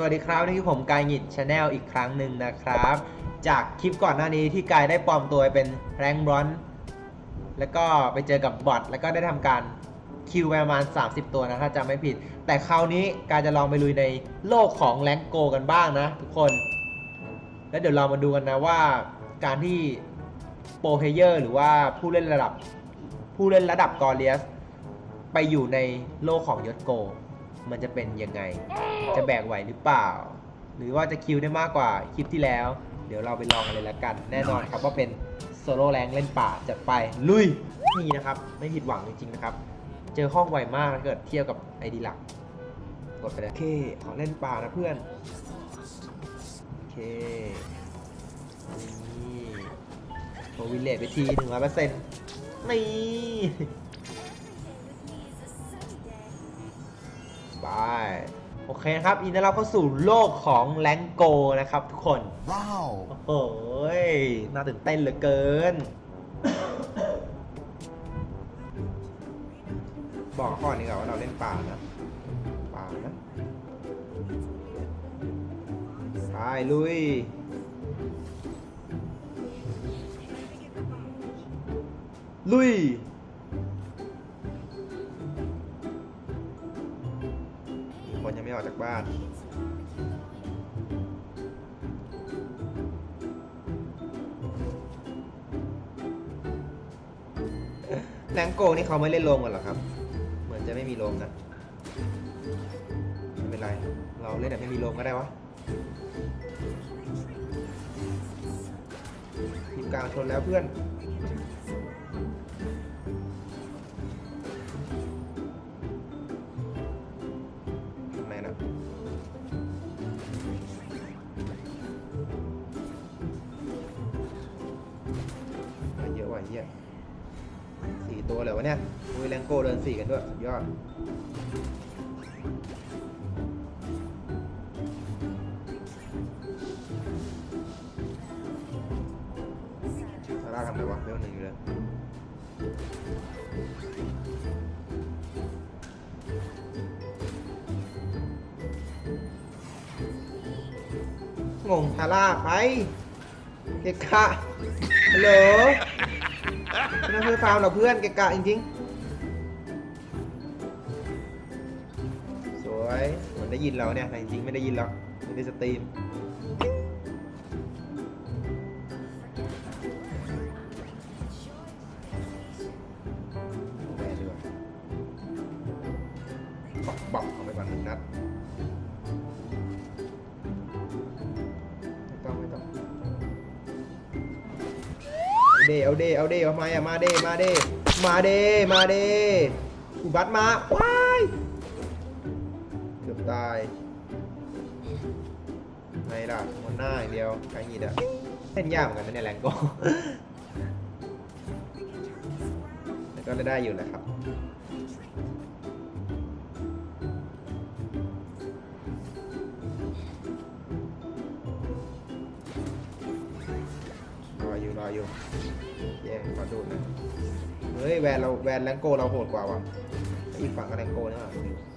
วัสดีครับนี่คือผมกายหงิดชาแนลอีกครั้งหนึ่งนะครับจากคลิปก่อนหน้านี้ที่กายได้ปลอมตัวเป็นแรงบรอนซ์แล้วก็ไปเจอกับบอทแล้วก็ได้ทำการคิวประมาณ30 ตัวนะถ้าจำไม่ผิดแต่คราวนี้กายจะลองไปลุยในโลกของแรงโกกันบ้างนะทุกคนแล้วเดี๋ยวเรามาดูกันนะว่าการที่โปรเพลเยอร์หรือว่าผู้เล่นระดับกอริอัสไปอยู่ในโลกของยศโกมันจะเป็นยังไงจะแบกไหวหรือเปล่าหรือว่าจะคิวได้มากกว่าคลิปที่แล้วเดี๋ยวเราไปลองกันเลยละกันแน่นอนครับว่าเป็นโซโล่แรงเล่นป่าจัดไปลุยนี่นะครับไม่ผิดหวังจริงๆนะครับเจอห้องไวมากถ้าเกิดเทียบกับไอดีหลักกดไปเลยโอเคขอเล่นป่านะเพื่อนโอเคนี่โชว์วิลเลจไปที100%นี่ไปโอเคครับอินเราเข้าสู่โลกของแรงโกนะครับทุกคนว้าวโอ้โหน่าตื่นเต้นเหลือเกิน บอกก่อนดีกว่าว่าเราเล่นป่านะไปลุยคนยังไม่ออกจากบ้านแรงโกนี่เขาไม่เล่นโรงกันหรอครับเหมือนจะไม่มีโรงนะไม่เป็นไรเราเล่นแบบไม่มีโรงก็ได้วะทีมกลางชนแล้วเพื่อน4 ตัวเลยวะเนี่ยแรงโก้เดิน4กันด้วยสุดยอดซาร่าทำอะไรวะเวล 1อยู่เลยงงซาร่าไปเกะกะฮัลโหลไม่ต้องเพื่อฟาวหรอกเพื่อนเกะกะจริงๆสวยมันได้ยินเราเนี่ยแต่จริงๆไม่ได้ยินหรอกไม่ได้สตรีมแม่ด้วยบอกเอาไปก่อน1 นัดไม่ต้องเอาเดทำไมอะมาเดอุบัติมาว้ายเกือบตายไม่ล่ะมันหน้าอย่างเดียวใครหยิดอะเล่นยากเหมือนกันนะเนี่ยแรงโก้แต่ก็ได้อยู่แหละครับรออยู่แย่งขอดูนะเฮ้ยแวนแรงโก้เราโหดกว่าว่ะอีกฝั่งก็แรงโก้นี่หว่า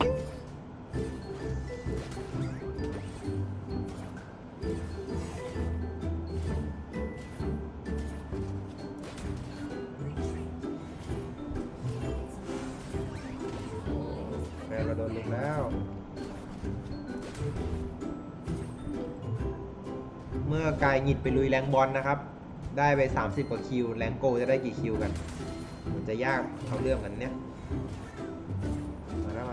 แวนเราโดนลุกแล้วเมื่อกายหงิดไปลุยแรงบอลนะครับได้ไป30 กว่าคิวแรงโกจะได้กี่คิวกันมันจะยากเอาเรื่องกันเนี่ยมาแล้ว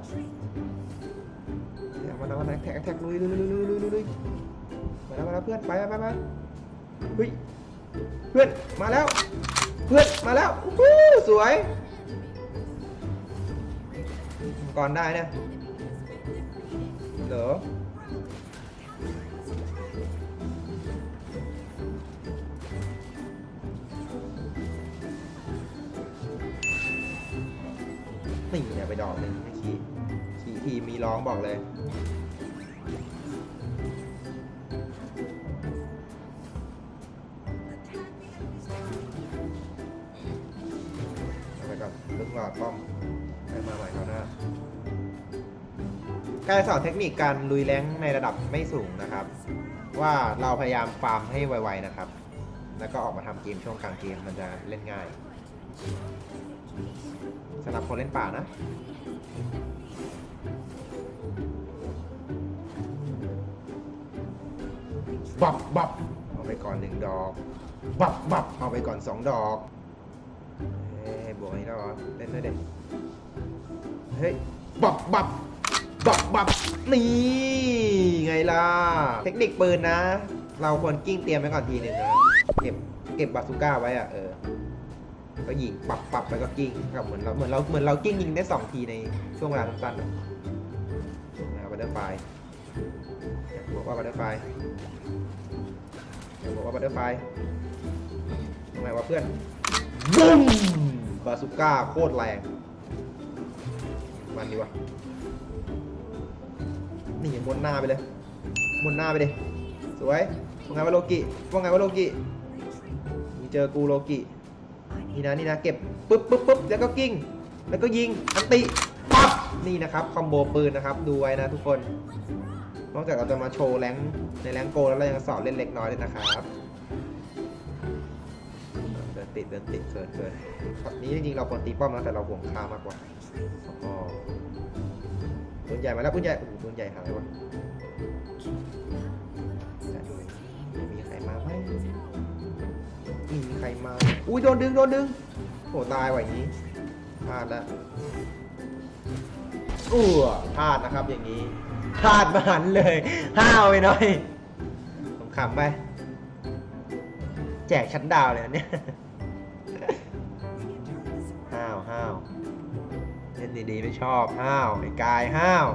แท็กลุยมาแล้วเพื่อนไปเฮ้ยเพื่อนมาแล้วสวยก่อนได้เนี่ยเดี๋ยวนี่เนี่ยไปดอกหนึ่งไม่ขี่ทีมีร้องบอกเลยอะไรก่อนลึกหลอดป้อมให้มาใหม่เขาหน้าการสอนเทคนิคการลุยแรงในระดับไม่สูงนะครับ ว่าเราพยายามฟาร์มให้ไวๆนะครับ แล้วก็ออกมาทำเกมช่วงกลางเกมมันจะเล่นง่ายสำหรับคนเล่นป่านะบับเอาไปก่อน1 ดอกบับเอาไปก่อน2 ดอกบวกให้เราเล่นด้วยเด็กเฮ้ยบับนี่ไงล่ะเทคนิคปืนนะเราควรกิ้งเตรียมไว้ก่อนทีหนึ่งนะเก็บบาซูก้าไว้อะก็ยิงปับไปก็กิ้งกับเหมือนเรากิ้งยิงได้2 ทีในช่วงเวลาสั้นๆนะบัตเตอร์ไฟบอกว่าบัตเตอร์ไฟทำไมวะเพื่อนบุ้มบาซูก้าโคตรแรงมันดีวะนี่บนหน้าไปเลยสวยว่าไงวะโลกิมีเจอกูโลกินี่นะเก็บปึ๊บแล้วก็กิ้งแล้วก็ยิงอันติปั๊บนี่นะครับคอมโบปืนนะครับดูไว้นะทุกคนนอกจากเราจะมาโชว์แรงในแรงโกแล้วเรายังสอนเล่นเล็กน้อยด้วยนะครับเดินติดเกินนี้จริงๆเราควรตีป้อมนะแต่เราห่วงค่ามากกว่าปืนใหญ่มาแล้วปืนใหญ่โอ้โหปืนใหญ่หายวะมีใครมาไหมมีใครมาอุ้ยโดนดึงโอ้ตายว่ะอย่างนี้พลาดแล้วพลาดนะครับอย่างนี้พลาดมาหันเลยห้าวไปหน่อยขำไปแจกชั้นดาวเลยเนี่ยห้าวเล่นดีๆไม่ชอบห้าวไอ้กายห้าว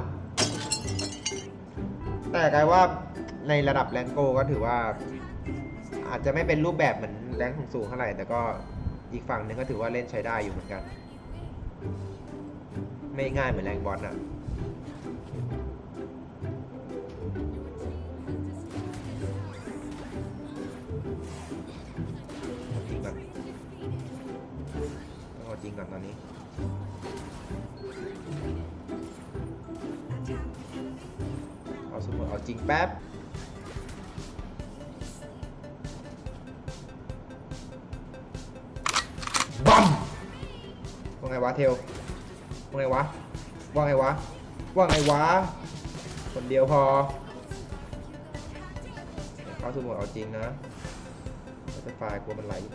แต่กายว่าในระดับแรงโกก็ถือว่าอาจจะไม่เป็นรูปแบบเหมือนแรงสูงเท่าไหร่แต่ก็อีกฝั่งนึงก็ถือว่าเล่นใช้ได้อยู่เหมือนกันไม่ง่ายเหมือนแรงบอลอ่ะจริงก่อนตอนนี้เอาจริงแป๊บบัมว่าไงวะเทลว่าไงวะคนเดียวพอเข้าสู่โหมดเอาจริงนะจะไฟล์กลัวมันไหลไป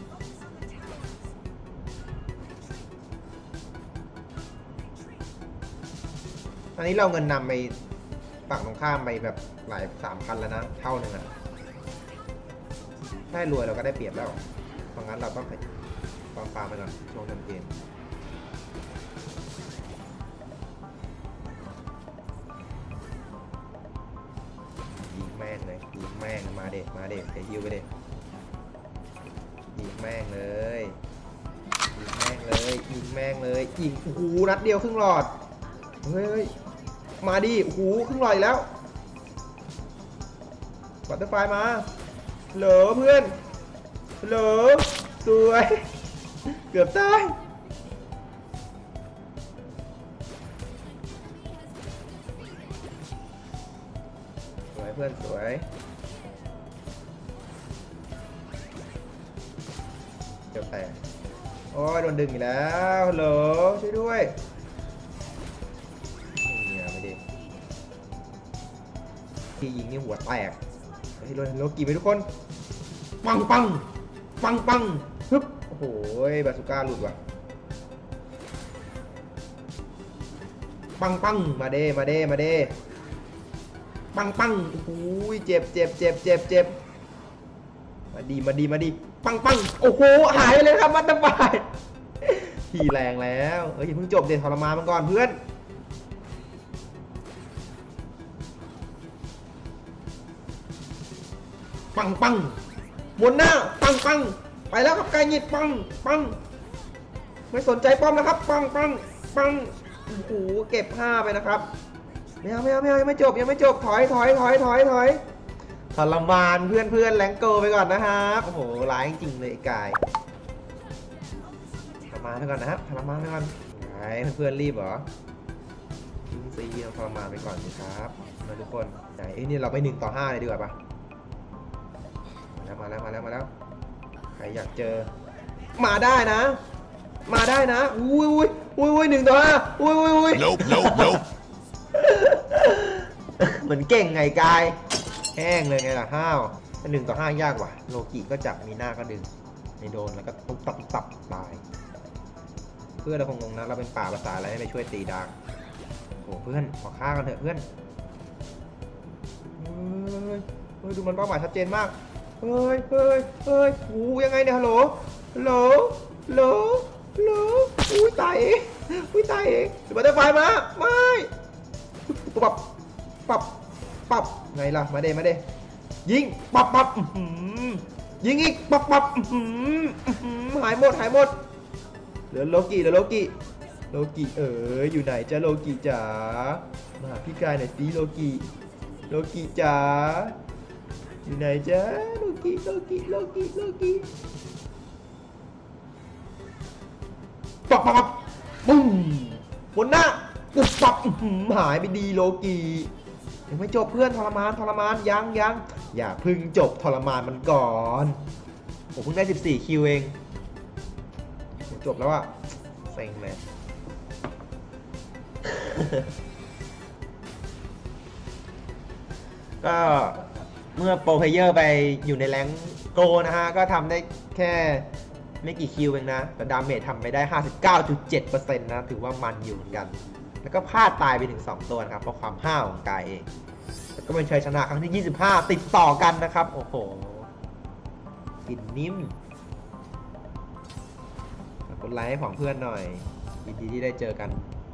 อันนี้เราเงินนำไปฝั่งตรงข้ามไปแบบหลาย3,000แล้วนะเท่านึงอะได้รวยเราก็ได้เปรียบแล้วเพราะงั้นเราต้องฟาร์มไปก่อนช่วงทำเกมยิงแม่งมาเด็ดเดี๋ยวฮิวไปเด็ดยิงแม่งเลยยิงโอ้โหนัดเดียวครึ่งหลอดเฮ้ยมาดิโอ้โหครึ่งหลอดแล้วบัตเตอร์ไฟมาเหลอเพื่อนเหลอสวยเกือบตายสวยเพื่อนสวยเกือบแตกโอ้ยโดนดึงอีกแล้วเหลอช่วยด้วยที่ยิงนี่หัวแตกเฮ้ยโลกีไปทุกคนปังฮึบโอ้โหบาซูก้าหลุดว่ะปังมาเด้ปังโอ้โหเจ็บมาดีปังโอ้โหหายไปเลยครับมัตตาบายทีแรงแล้วอย่าเพิ่งจบเด็ดทรมานมันก่อนเพื่อนปังหมุนหน้าปังไปแล้วครับกายหยิบปังไม่สนใจป้อมนะครับปังโอ้โหเก็บ5ไปนะครับไม่เอายังไม่จบถอยทรมานเพื่อนแรงโกไปก่อนนะครับโอ้โหร้ายจริงๆเลยกายทรมานไปก่อนนะครับทรมานไปก่อนเพื่อนรีบเหรอทิ้งซีเราทรมานไปก่อนสิครับมาทุกคนไหนนี่เราไป1-5เลยดีกว่าปะมาแล้วใครอยากเจอมาได้นะอุ้ย1-5อุ้ย Nope. เหมือนเก่งไงกายแห้งเลยไงล่ะห้าว1-5ยากว่ะโลกิก็จับมีหน้าก็ดึงไม่โดนแล้วก็ตุ๊บตับตายเพื่อนเราคงงงนะเราเป็นป่าภาษาอะไรให้ไปช่วยตีดาร์กโอ้เพื่อนขอฆ่ากันเถอะเพื่อนเฮ้ยดูมันเป้าหมายชัดเจนมากเฮ้ยโอ้ยังไงเนี่ยฮัลโหลอุ้ยตายเองเดี๋ยวบัตเตอร์ไฟมาไม่ปับไงล่ะมาเด้ยิงปับยิงอีกปับหายหมดเหลือโลกิอยู่ไหนจ้าโลกิจ๋ามาหาพี่กายหน่อยสิโลกิจ๋าอยู่ไหนจ้าโลกิปับปุ้มบนหน้าปุบปับหายไปดีโลกิยังไม่จบเพื่อนทรมานยังอย่าพึ่งจบทรมานมันก่อนผมเพิ่งได้14คิวเองจบแล้วอะเซ็งเลย ก็เมื่อโปรเพลเยอร์ไปอยู่ในแรงโกนะฮะก็ทำได้แค่ไม่กี่คิวเองนะแต่ดาเมจทำไปได้ 59.7% นะถือว่ามันอยู่เหมือนกันแล้วก็พลาดตายไปถึง2ตัวนะครับเพราะความห้าวของกายเองแล้วก็เป็นชัยชนะครั้งที่25ติดต่อกันนะครับโอ้โหกลิ่นนิ่มกดไลค์ให้ของเพื่อนหน่อยยินดีที่ได้เจอกัน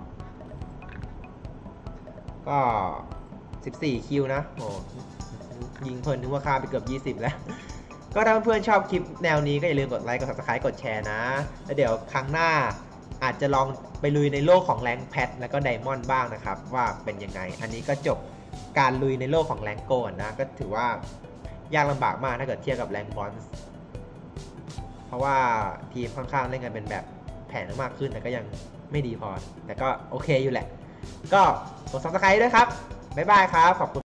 ก็14คิวนะโอ้ยิงเพลินนึกว่าค่าไปเกือบ20แล้วก็ถ้าเพื่อนชอบคลิปแนวนี้ก็อย่าลืมกดไลค์กด Subscribe กดแชร์นะแล้วเดี๋ยวครั้งหน้าอาจจะลองไปลุยในโลกของแรงแพทแล้วก็ไดมอนด์บ้างนะครับว่าเป็นยังไงอันนี้ก็จบการลุยในโลกของแรงโกนนะก็ถือว่ายากลำบากมากถ้าเกิดเทียบกับแรงบอลเพราะว่าทีมค่อนข้างเล่นกันเป็นแบบแผนมากขึ้นแต่ก็ยังไม่ดีพอแต่ก็โอเคอยู่แหละก็กด Subscribe ด้วยครับบ๊ายบายครับขอบคุณ